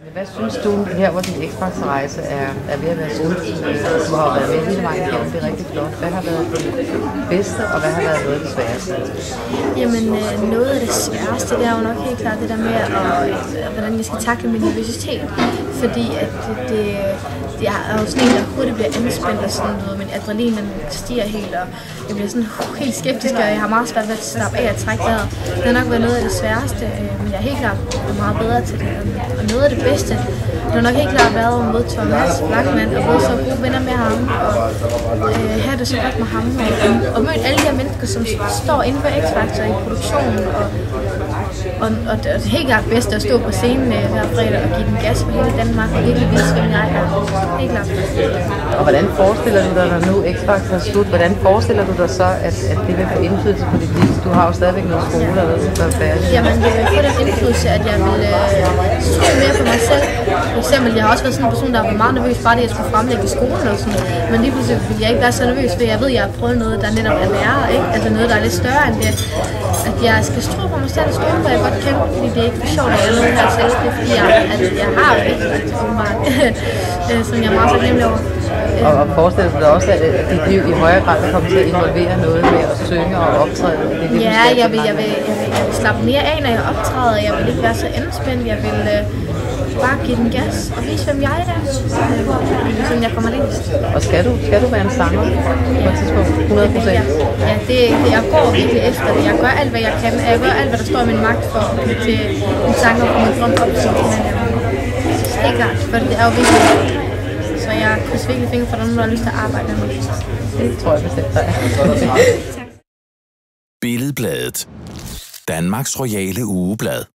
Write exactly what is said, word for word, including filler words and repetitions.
Hvad synes du her, hvor din X-Factor-rejse er, er ved at være slut? Du har været med hele vejen igennem, det er rigtig flot. Hvad har været det bedste, og hvad har været noget af det sværeste? Jamen, noget af det sværeste, det er jo nok helt klart det der med, at, hvordan jeg skal takle min nervøsitet. Fordi at det, det, det er jo sådan en, der hurtigt bliver anspændt, og sådan noget, min adrenalin stiger helt, og jeg bliver sådan helt skeptisk, og jeg har meget svært ved at slappe af og trække vejret. Det har nok været noget af det sværeste, men jeg er helt klart meget bedre til det. Og noget af det bedste, det har nok helt klart været at møde Thomas Blachman og blive så gode venner med ham, og øh, have det så godt med ham, og, og møde alle de her mennesker, som står inde på X-Factor i produktionen, og, og, og det er helt klart bedst at stå på scenen øh, hver fredag og give den gas for hele Danmark, og virkelig vise, hvem jeg er. Helt klart. Og hvordan forestiller du dig, når nu X-Factor er slut, hvordan forestiller du dig så, at, at det vil få indflydelse på dit liv? Du har jo stadigvæk noget skole, ja. Eller noget, der er færdigt. Jamen, det vil få den indflydelse, at jeg vil øh, tro mere på mig selv. For eksempel, jeg har også været sådan en person, der har været meget nervøs, bare det, at jeg skulle fremlægge i skolen og sådan. Men lige pludselig vil jeg ikke være så nervøs, for jeg ved, at jeg har prøvet noget, der netop er værre, ikke? Altså noget, der er lidt større end det. At jeg skal tro på mig selv og stole på, at jeg godt kan, fordi det er ikke for sjovt, at jeg er noget her selv. Det er fordi, jeg, at jeg har det ikke, åbenbart, som jeg er meget så glemmelig over. Og, og forestiller du dig også, at dit liv i højere grad kommer til at involvere noget med at synge og optræde? Det, det, ja, jeg vil, jeg, vil, jeg, vil, jeg vil slappe mere af, når jeg optræder. Jeg vil ikke være så anspændt. Jeg vil øh, bare give den gas og vise, hvem jeg er, øh, som jeg kommer længst. Og skal du, skal du være en sanger på et tidspunkt? hundrede procent? Ja, det, det, jeg går virkelig efter det. Jeg gør alt, hvad jeg kan. Jeg gør alt, hvad der står i min magt for at blive til en sanger på min drøm op. Helt klart, for det er jo virkelig. Så jeg krydser virkelig fingre for, at nogen har lyst til at arbejde med mig. Det tror jeg bestemt, der er. Billedbladet. Danmarks royale ugeblad.